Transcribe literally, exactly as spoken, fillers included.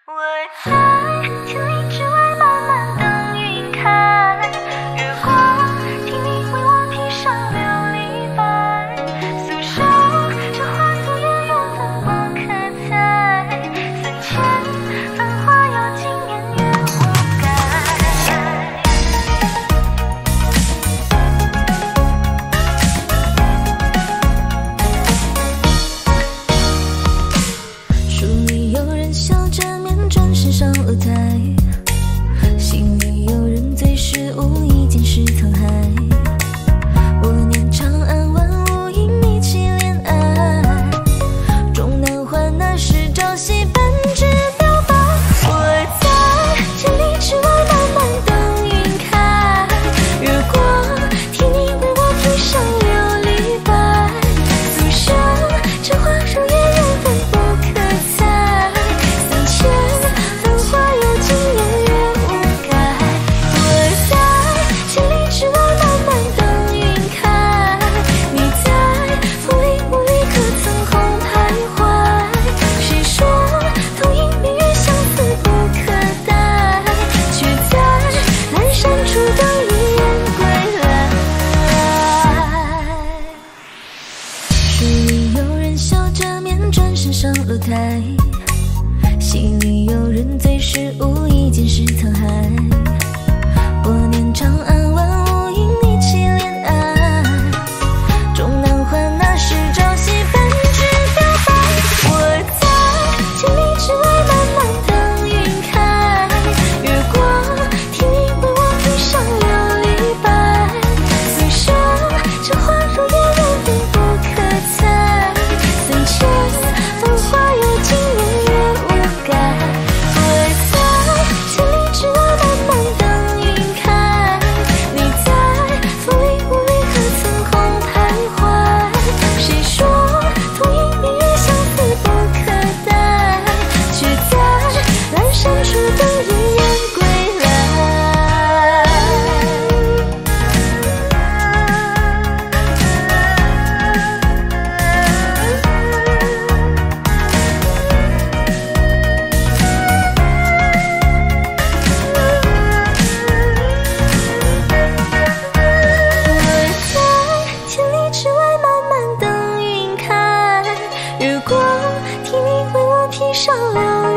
我在千里之外慢慢等云开，月光替你为我披上琉璃白，诉说这花素颜永恒不可再，三千繁华有今年月无改。书里有人笑着转身上了台，心里有人最是无意间是沧海。我念长安万物因你起恋爱，终难还那是朝夕奔至表白。我在千里之外慢慢等云开，月光替你为我披上琉璃白，诉说这花树叶永分不可再，三千上了台，戏里有人最是无意间是沧海。我念长安万物因你起恋爱，终难还那是朝夕奔至表白。我在千里之外慢慢等云开，月光替你为我披上琉璃白，诉说这花树叶永分不可再，三千上了